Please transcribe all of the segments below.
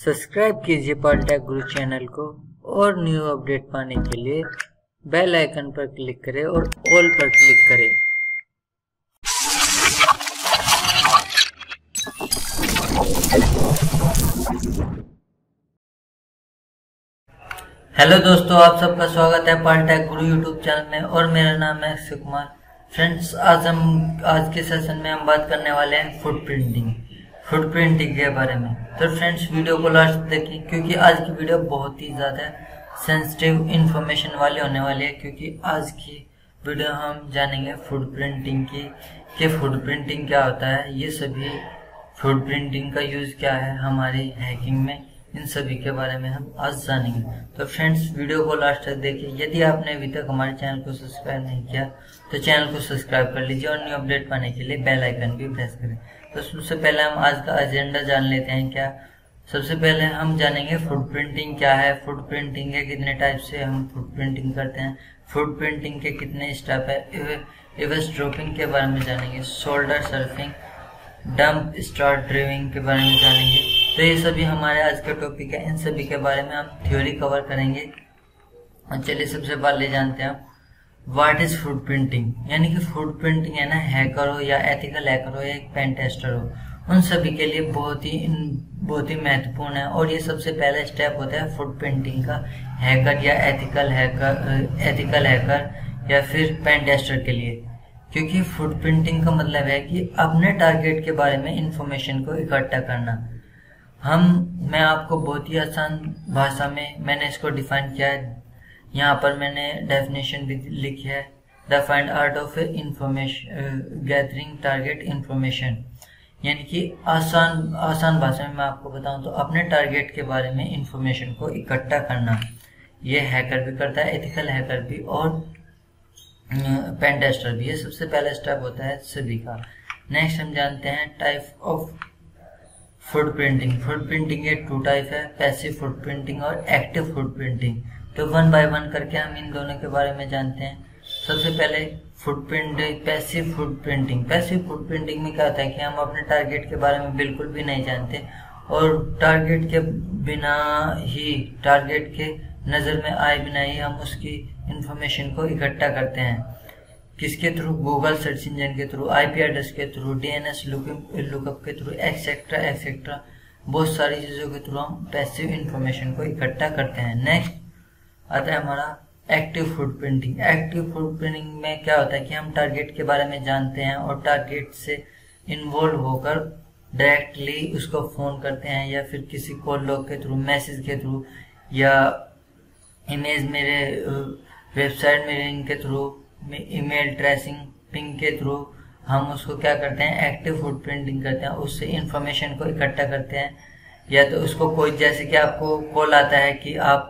Subscribe कीजिए polytech गुरु channel को और न्यू अपडेट पाने के लिए बेल आइकन पर क्लिक करें और ऑल पर क्लिक करें। हेलो दोस्तों, आप सबका स्वागत है पॉलिटेक गुरु यूट्यूब चैनल में और मेरा नाम है अक्षय कुमार। फ्रेंड्स, आज के सेशन में हम बात करने वाले हैं फुटप्रिंटिंग के बारे में। तो फ्रेंड्स, वीडियो को लास्ट देखें क्योंकि आज की वीडियो बहुत ही ज़्यादा सेंसिटिव इंफॉर्मेशन वाली होने वाली है। क्योंकि आज की वीडियो हम जानेंगे फुटप्रिंटिंग की कि फुटप्रिंटिंग क्या होता है, ये सभी फुटप्रिंटिंग का यूज़ क्या है हमारी हैकिंग में, इन सभी के बारे में हम आज जानेंगे। तो फ्रेंड्स, वीडियो को लास्ट तक देखिए। यदि आपने अभी तक हमारे चैनल को सब्सक्राइब नहीं किया तो चैनल को सब्सक्राइब कर लीजिए और न्यू अपडेट पाने के लिए बेल आइकन भी प्रेस करें। तो सबसे पहले हम आज का एजेंडा जान लेते हैं। क्या सबसे पहले हम जानेंगे फुटप्रिंटिंग क्या है, फुटप्रिंटिंग के कितने टाइप से हम फुटप्रिंटिंग करते हैं, फुटप्रिंटिंग के कितने स्टेप है, इवेस ड्रॉपिंग के बारे में जानेंगे, shoulder surfing, dumpster diving के बारे में जानेंगे। तो ये सभी हमारे आज का टॉपिक है। इन सभी के बारे में हम थ्योरी कवर करेंगे। और चलिए सबसे पहले जानते हैं व्हाट इज फुटप्रिंटिंग। यानी कि फुटप्रिंटिंग है ना, हैकर हो या एथिकल हैकर हो या एक पेन टेस्टर हो, उन सभी के लिए बहुत ही महत्वपूर्ण है। और ये सबसे पहला स्टेप होता है फुटप्रिंटिंग का हैकर या एथिकल हैकर या फिर पेन टेस्टर के लिए। क्योंकि फुटप्रिंटिंग का मतलब है कि अपने टारगेट के बारे में इंफॉर्मेशन को इकट्ठा करना। मैं आपको बहुत ही आसान भाषा में मैंने इसको डिफाइन किया है। यहाँ पर मैंने डेफिनेशन भी लिखी है, the fine art of information gathering target information. यानी कि आसान भाषा में मैं आपको बताऊं तो अपने टारगेट के बारे में इंफॉर्मेशन को इकट्ठा करना। ये हैकर भी करता है, एथिकल हैकर भी और पेन टेस्टर भी। ये सबसे पहला स्टेप होता है सभी का। नेक्स्ट हम जानते हैं टाइप ऑफ फुटप्रिंटिंग। फुटप्रिंटिंग के टू टाइप है, पैसिव फुटप्रिंटिंग और एक्टिव फुटप्रिंटिंग। तो वन बाय वन करके हम इन दोनों के बारे में जानते हैं। सबसे पहले पैसिव फुटप्रिंटिंग। पैसिव फुटप्रिंटिंग में क्या होता है कि हम अपने टारगेट के बारे में बिल्कुल भी नहीं जानते और टारगेट के बिना ही, टारगेट के नज़र में आए बिना ही हम उसकी इंफॉर्मेशन को इकट्ठा करते हैं। किसके थ्रू? गूगल सर्च इंजन के थ्रू, आईपी एड्रेस के थ्रू, डीएनएस लुकअप के थ्रू, एक्सेट्रा बहुत सारी चीज़ों के थ्रू हम पैसिव इंफॉर्मेशन को इकट्ठा करते हैं। नेक्स्ट आता है हमारा एक्टिव फुटप्रिंटिंग। एक्टिव फुटप्रिंटिंग में क्या होता है कि हम टारगेट के बारे में जानते हैं और टारगेट से इन्वॉल्व होकर डायरेक्टली उसको फ़ोन करते हैं या फिर किसी कॉल लॉग के थ्रू, मैसेज के थ्रू या इमेज मेरे वेबसाइट मेलिंग के थ्रू, ईमेल ट्रेसिंग पिंग के थ्रू हम उसको क्या करते हैं, एक्टिव फुटप्रिंटिंग करते हैं। उससे इंफॉर्मेशन को इकट्ठा करते हैं। या तो उसको कोई, जैसे कि आपको कॉल आता है कि आप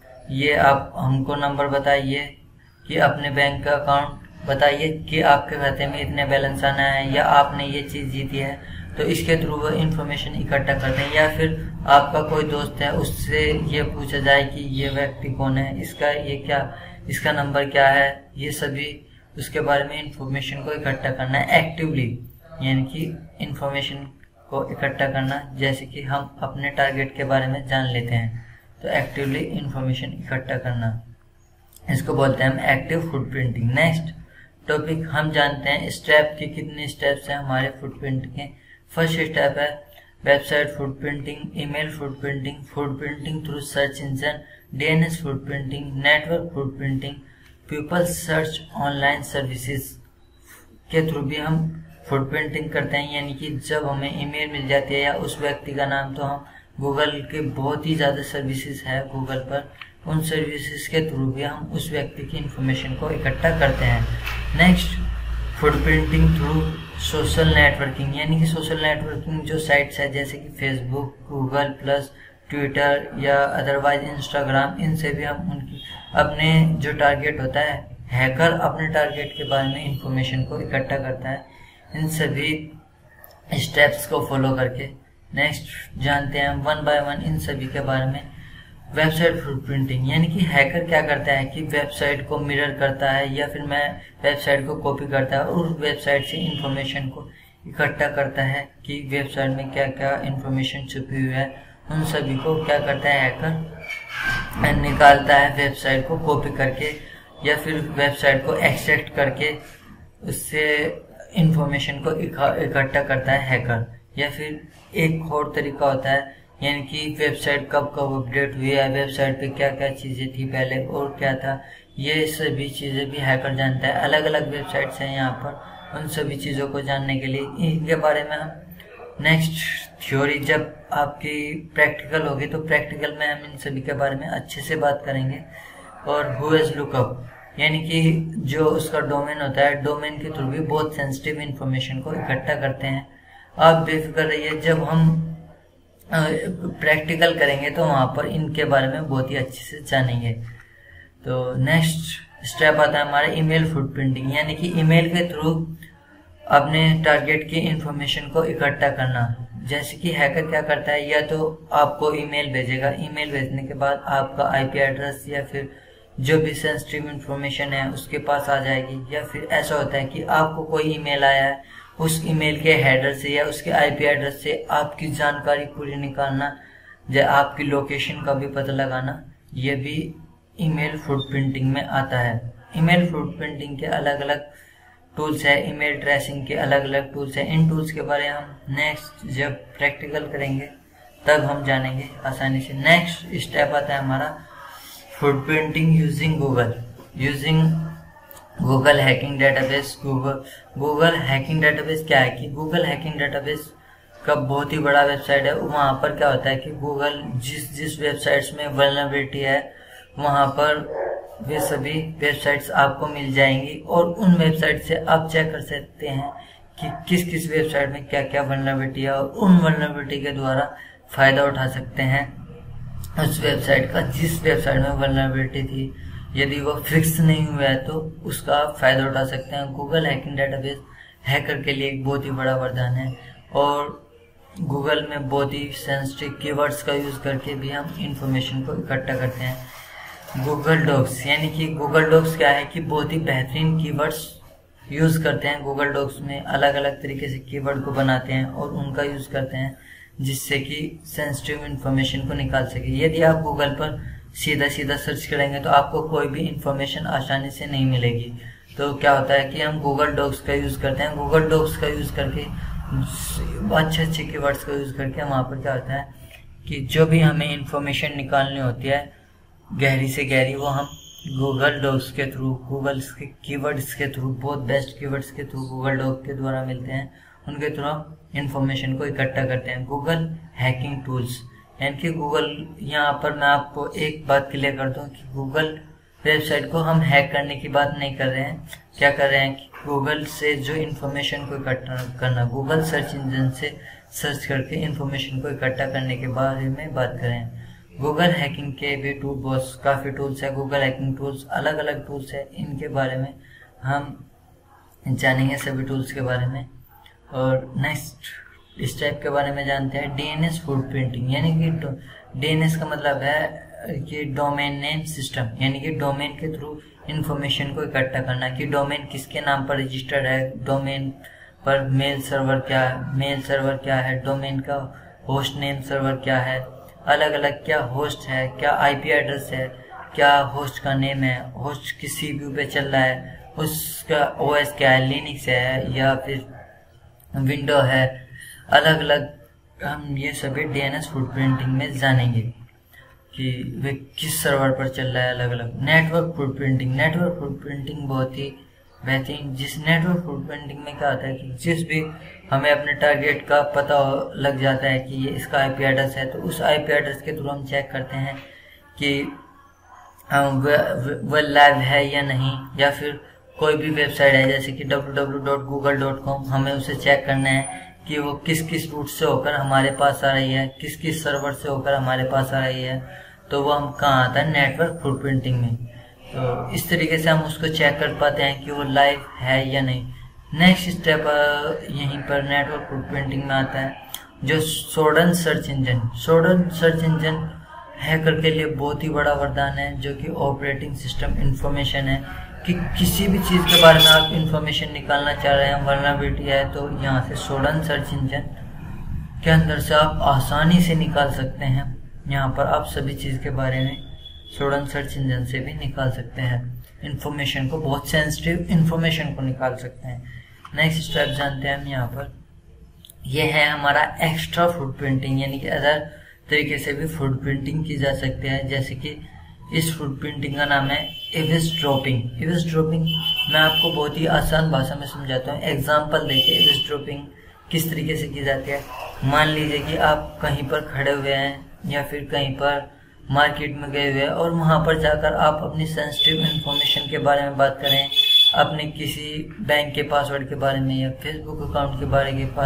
हमको नंबर बताइए कि अपने बैंक का अकाउंट बताइए कि आपके खाते में इतने बैलेंस आना है या आपने ये चीज़ जीती है, तो इसके थ्रू वो इंफॉर्मेशन इकट्ठा करते हैं। या फिर आपका कोई दोस्त है, उससे ये पूछा जाए कि ये व्यक्ति कौन है, इसका नंबर क्या है, ये सभी उसके बारे में इंफॉर्मेशन को इकट्ठा करना है एक्टिवली। यानी कि इंफॉर्मेशन को इकट्ठा करना, जैसे कि हम अपने टारगेट के बारे में जान लेते हैं तो एक्टिवली इंफॉर्मेशन इकट्ठा करना, इसको बोलते हैं हम एक्टिव फुटप्रिंटिंग। नेक्स्ट टॉपिक हम जानते हैं स्टेप के कितने स्टेप्स हैं हमारे फुटप्रिंट के। फर्स्ट स्टेप है website footprinting, email footprinting, footprinting through search engine, DNS footprinting, network footprinting, people search online services के थ्रू भी हम फुटप्रिंटिंग करते हैं। यानी कि जब हमें ईमेल मिल जाती है या उस व्यक्ति का नाम, तो हम गूगल के बहुत ही ज़्यादा सर्विसेज है गूगल पर, उन सर्विसेज के थ्रू भी हम उस व्यक्ति की इंफॉर्मेशन को इकट्ठा करते हैं। Next footprinting through social networking. यानी कि सोशल नेटवर्किंग जो साइट्स है जैसे कि फेसबुक, गूगल प्लस, ट्विटर या अदरवाइज इंस्टाग्राम, इनसे भी हम उनकी अपने जो टारगेट होता है, हैकर अपने टारगेट के बारे में इंफॉर्मेशन को इकट्ठा करता है इन सभी स्टेप्स को फॉलो करके। नेक्स्ट जानते हैं वन बाय वन इन सभी के बारे में। वेबसाइट फुटप्रिंटिंग, यानी कि हैकर क्या करता है कि वेबसाइट को मिरर करता है या फिर मैं वेबसाइट को कॉपी करता है और वेबसाइट से इंफॉर्मेशन को इकट्ठा करता है कि वेबसाइट में क्या क्या इंफॉर्मेशन छुपी हुई है उन सभी को क्या करता है हैकर, निकालता है वेबसाइट को कॉपी करके या फिर वेबसाइट को एक्सट्रैक्ट करके उससे इंफॉर्मेशन को इकट्ठा करता है हैकर। या फिर एक और तरीका होता है, यानी कि वेबसाइट कब कब अपडेट हुई है, वेबसाइट पे क्या क्या चीज़ें थी पहले और क्या था, ये सभी चीज़ें भी हैकर जानता है। अलग अलग वेबसाइट्स हैं यहाँ पर, उन सभी चीज़ों को जानने के लिए इनके बारे में हम नेक्स्ट थ्योरी जब आपकी प्रैक्टिकल होगी तो प्रैक्टिकल में हम इन सभी के बारे में अच्छे से बात करेंगे। और हूएज लुकअप, यानी कि जो उसका डोमेन होता है, डोमेन के थ्रू भी बहुत सेंसिटिव इंफॉर्मेशन को इकट्ठा करते हैं। आप बेफिक्र रहिए, जब हम प्रैक्टिकल करेंगे तो वहाँ पर इनके बारे में बहुत ही अच्छे से जानेंगे। तो नेक्स्ट स्टेप आता है हमारा ईमेल फुटप्रिंटिंग, यानी कि ईमेल के थ्रू अपने टारगेट की इंफॉर्मेशन को इकट्ठा करना। जैसे कि हैकर क्या करता है, या तो आपको ईमेल भेजेगा, ईमेल भेजने के बाद आपका आईपी एड्रेस या फिर जो भी सेंसिटिव इंफॉर्मेशन है उसके पास आ जाएगी। या फिर ऐसा होता है कि आपको कोई ईमेल आया है, उस ईमेल के हेडर से या उसके आईपी एड्रेस से आपकी जानकारी पूरी निकालना, या आपकी लोकेशन का भी पता लगाना, ये भी ईमेल फुटप्रिंटिंग में आता है। ईमेल फुटप्रिंटिंग के अलग अलग टूल्स है, ईमेल ट्रेसिंग के अलग अलग टूल्स है। इन टूल्स के बारे में हम नेक्स्ट जब प्रैक्टिकल करेंगे तब हम जानेंगे आसानी से। नेक्स्ट स्टेप आता है हमारा footprinting using Google hacking database. Google hacking database क्या है कि गूगल हैकिंग डेटाबेस का बहुत ही बड़ा वेबसाइट है। वहाँ पर क्या होता है कि गूगल जिस वेबसाइट्स में वल्नरेबिलिटी है वहाँ पर वे सभी वेबसाइट्स आपको मिल जाएंगी और उन वेबसाइट से आप चेक कर सकते हैं कि किस किस वेबसाइट में क्या क्या वल्नरेबिलिटी है और उन वल्नरेबिलिटी के द्वारा फायदा उठा सकते हैं उस वेबसाइट का। जिस वेबसाइट में वल्नरेबिलिटी थी यदि वो फिक्स नहीं हुआ है तो उसका आप फायदा उठा सकते हैं। गूगल हैकिंग डेटाबेस हैकर के लिए एक बहुत ही बड़ा वरदान है और गूगल में बहुत ही सेंसिटिव कीवर्ड्स का यूज करके भी हम इंफॉर्मेशन को इकट्ठा करते हैं। गूगल डॉक्स, यानी कि गूगल डॉक्स क्या है कि बहुत ही बेहतरीन कीवर्ड्स यूज करते हैं। गूगल डॉक्स में अलग अलग तरीके से कीवर्ड को बनाते हैं और उनका यूज करते हैं जिससे कि सेंसिटिव इंफॉर्मेशन को निकाल सके। यदि आप गूगल पर सीधा सीधा सर्च करेंगे तो आपको कोई भी इंफॉर्मेशन आसानी से नहीं मिलेगी। तो क्या होता है कि हम गूगल डॉक्स का यूज करते हैं। गूगल डॉक्स का यूज करके अच्छे कीवर्ड्स का यूज करके वहाँ पर क्या होता है कि जो भी हमें इंफॉर्मेशन निकालनी होती है गहरी से गहरी, वो हम गूगल डॉक्स के थ्रू, गूगल के कीवर्ड्स के थ्रू, बहुत बेस्ट कीवर्ड्स के थ्रू गूगल डॉक के द्वारा मिलते हैं, उनके थ्रू हम इंफॉर्मेशन को इकट्ठा करते हैं। गूगल हैकिंग टूल्स, यानी कि गूगल, यहाँ पर मैं आपको एक बात क्लियर कर दूं कि गूगल वेबसाइट को हम हैक करने की बात नहीं कर रहे हैं। क्या कर रहे हैं कि गूगल से जो इंफॉर्मेशन को इकट्ठा करना, गूगल सर्च इंजन से सर्च करके इंफॉर्मेशन को इकट्ठा करने के बारे में बात करें। गूगल हैकिंग के भी बहुत काफ़ी टूल्स है। गूगल हैकिंग टूल्स अलग अलग टूल्स है, इनके बारे में हम जानेंगे सभी टूल्स के बारे में। और नेक्स्ट स्टेप के बारे में जानते हैं डीएनएस फुटप्रिंटिंग, यानी कि डीएनएस का मतलब है कि डोमेन नेम सिस्टम, यानी कि डोमेन के थ्रू इंफॉर्मेशन को इकट्ठा करना कि डोमेन किसके नाम पर रजिस्टर्ड है, डोमेन पर मेल सर्वर क्या है, डोमेन का होस्ट नेम सर्वर क्या है, अलग अलग क्या होस्ट है, क्या आईपी एड्रेस है, क्या होस्ट का नेम है, होस्ट किस सीपीयू पे चल रहा है, उसका ओएस क्या है, लिनक्स है या फिर विंडो है, अलग अलग हम ये सभी डीएनएस फुटप्रिंटिंग में जानेंगे कि वे किस सर्वर पर चल रहा है। अलग अलग नेटवर्क फुटप्रिंटिंग बहुत ही बेहतरीन। जिस नेटवर्क फुटप्रिंटिंग में क्या होता है कि जिस भी हमें अपने टारगेट का पता लग जाता है कि ये इसका आईपी एड्रेस है, तो उस आईपी एड्रेस के थ्रू हम चेक करते हैं कि वह लाइव है या नहीं, या फिर कोई भी वेबसाइट है जैसे कि www.google.com, हमें उसे चेक करना है कि वो किस किस रूट से होकर हमारे पास आ रही है, किस किस सर्वर से होकर हमारे पास आ रही है। तो वो हम कहाँ आता है, नेटवर्क फुटप्रिंटिंग में। तो इस तरीके से हम उसको चेक कर पाते हैं कि वो लाइव है या नहीं। नेक्स्ट स्टेप यहीं पर नेटवर्क फुटप्रिंटिंग में आता है जो सोडन सर्च इंजन हैकर के लिए बहुत ही बड़ा वरदान है, जो कि ऑपरेटिंग सिस्टम इंफॉर्मेशन है कि किसी भी चीज़ के बारे में आप इंफॉर्मेशन निकालना चाह रहे हैं, वल्नरेबिलिटी है, तो यहाँ से सोडन सर्च इंजन के अंदर से आप आसानी से निकाल सकते हैं। यहाँ पर आप सभी चीज़ के बारे में स्टूडेंट सर्च इंजन से भी निकाल सकते हैं, इंफॉर्मेशन को, बहुत सेंसिटिव इंफॉर्मेशन को निकाल सकते हैं। नेक्स्ट स्टेप जानते हैं हम यहाँ पर, ये है हमारा एक्स्ट्रा फुट प्रिंटिंग, यानी कि अदर तरीके से भी फुट प्रिंटिंग की जा सकती है। जैसे कि इस फुट प्रिंटिंग का नाम है इविसड्रॉपिंग। इविसड्रॉपिंग मैं आपको बहुत ही आसान भाषा में समझाता हूँ, एग्जाम्पल देखिए इविसड्रॉपिंग किस तरीके से की जाती है। मान लीजिए कि आप कहीं पर खड़े हुए हैं या फिर कहीं पर मार्केट में गए हुए हैं और वहां पर जाकर आप अपनी सेंसिटिव इंफॉर्मेशन के बारे में बात करें, अपने किसी बैंक के पासवर्ड के बारे में या फेसबुक अकाउंट के बारे में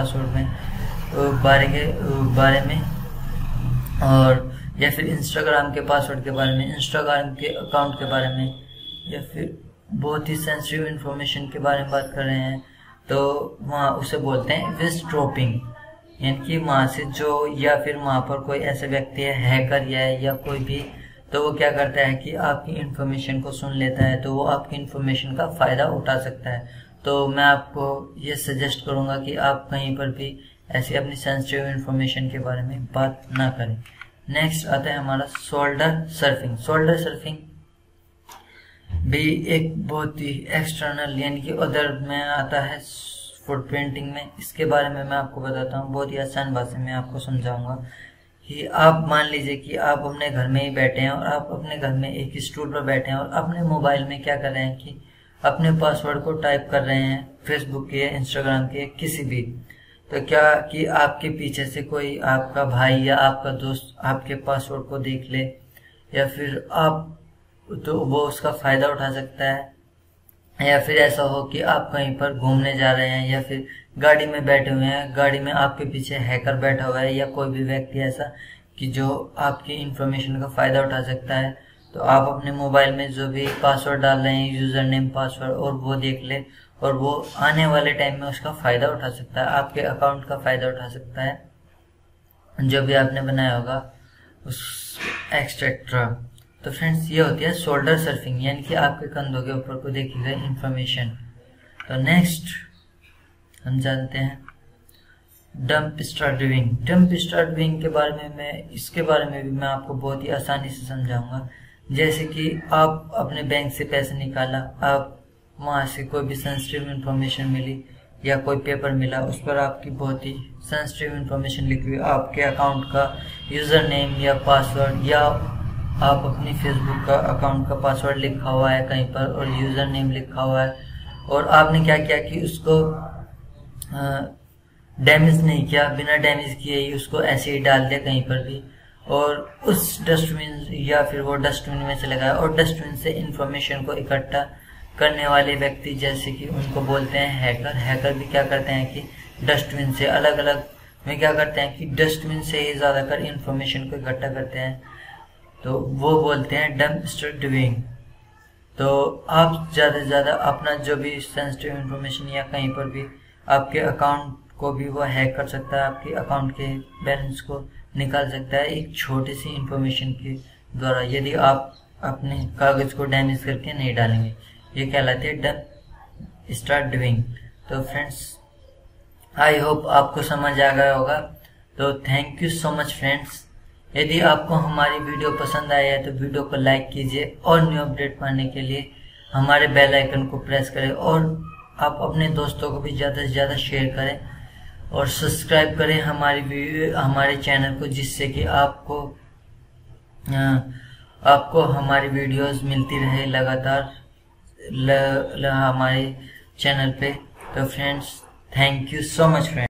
और या फिर इंस्टाग्राम के पासवर्ड के बारे में, इंस्टाग्राम के अकाउंट के बारे में, या फिर बहुत ही सेंसिटिव इंफॉर्मेशन के बारे में बात कर रहे हैं, तो वहाँ उसे बोलते हैं इविसड्रॉपिंग। यानी कि वहाँ से जो, या फिर वहाँ पर कोई ऐसा व्यक्ति है, हैकर या कोई भी, तो वो क्या करता है कि आपकी इंफॉर्मेशन को सुन लेता है, तो वो आपकी इंफॉर्मेशन का फ़ायदा उठा सकता है। तो मैं आपको ये सजेस्ट करूँगा कि आप कहीं पर भी ऐसी अपनी सेंसिटिव इंफॉर्मेशन के बारे में बात ना करें। नेक्स्ट आता है हमारा शोल्डर सर्फिंग। शोल्डर सर्फिंग भी एक बहुत ही एक्सटर्नल यानी कि अदर में आता है फुट प्रिंटिंग में। इसके बारे में मैं आपको बताता हूँ, बहुत ही आसान भाषा में आपको समझाऊंगा कि आप मान लीजिए कि आप अपने घर में ही बैठे हैं और आप अपने घर में एक स्टूल पर बैठे हैं और अपने मोबाइल में क्या कर रहे हैं कि अपने पासवर्ड को टाइप कर रहे हैं, फेसबुक के, इंस्टाग्राम के, किसी भी। तो क्या कि आपके पीछे से कोई आपका भाई या आपका दोस्त आपके पासवर्ड को देख ले, या फिर आप, तो वो उसका फायदा उठा सकता है। या फिर ऐसा हो कि आप कहीं पर घूमने जा रहे हैं या फिर गाड़ी में बैठे हुए हैं, गाड़ी में आपके पीछे हैकर बैठा हुआ है या कोई भी व्यक्ति ऐसा कि जो आपकी इंफॉर्मेशन का फायदा उठा सकता है, तो आप अपने मोबाइल में जो भी पासवर्ड डाल रहे हैं, यूजर नेम, पासवर्ड, और वो देख ले और वो आने वाले टाइम में उसका फायदा उठा सकता है, आपके अकाउंट का फायदा उठा सकता है, जो भी आपने बनाया होगा उस एक्सेट्रा। तो फ्रेंड्स, ये होती है शोल्डर सर्फिंग, यानी कि आपके कंधों के ऊपर को देखी गई इंफॉर्मेशन। तो नेक्स्ट हम जानते हैं dumpster diving. Dumpster diving के बारे में इसके बारे में भी मैं आपको बहुत ही आसानी से समझाऊंगा। जैसे कि आप अपने बैंक से पैसे निकाला, आप वहां से कोई भी सेंसिटिव इंफॉर्मेशन मिली या कोई पेपर मिला, उस पर आपकी बहुत ही सेंसिटिव इंफॉर्मेशन लिखी हुई, आपके अकाउंट का यूजर नेम या पासवर्ड, या आप अपनी फेसबुक का अकाउंट का पासवर्ड लिखा हुआ है कहीं पर और यूजर नेम लिखा हुआ है, और आपने क्या किया कि उसको डैमेज नहीं किया, बिना डैमेज किए ही उसको ऐसे ही डाल दिया कहीं पर भी, और उस डस्टबिन या फिर वो डस्टबिन में चला गया, और डस्टबिन से इंफॉर्मेशन को इकट्ठा करने वाले व्यक्ति, जैसे कि उनको बोलते हैं हैकर। हैकर भी क्या करते हैं कि डस्टबिन से अलग अलग में क्या करते हैं कि डस्टबिन से ही ज्यादातर इंफॉर्मेशन को इकट्ठा करते हैं, तो वो बोलते हैं डंप स्टार्ट डूइंग। तो आप ज्यादा से ज्यादा अपना जो भी सेंसिटिव इंफॉर्मेशन या कहीं पर भी आपके अकाउंट को भी वो हैक कर सकता है, आपके अकाउंट के बैलेंस को निकाल सकता है एक छोटी सी इंफॉर्मेशन के द्वारा, यदि आप अपने कागज को डैमेज करके नहीं डालेंगे। ये कहलाते हैं डंप स्टार्ट डूइंग। तो फ्रेंड्स, आई होप आपको समझ आ गया होगा। तो thank you so much friends. यदि आपको हमारी वीडियो पसंद आया है तो वीडियो को लाइक कीजिए और न्यू अपडेट पाने के लिए हमारे बेल आइकन को प्रेस करें, और आप अपने दोस्तों को भी ज़्यादा से ज़्यादा शेयर करें और सब्सक्राइब करें हमारे चैनल को, जिससे कि आपको हमारी वीडियोस मिलती रहे लगातार हमारे चैनल पे। तो friends, thank you so much friends.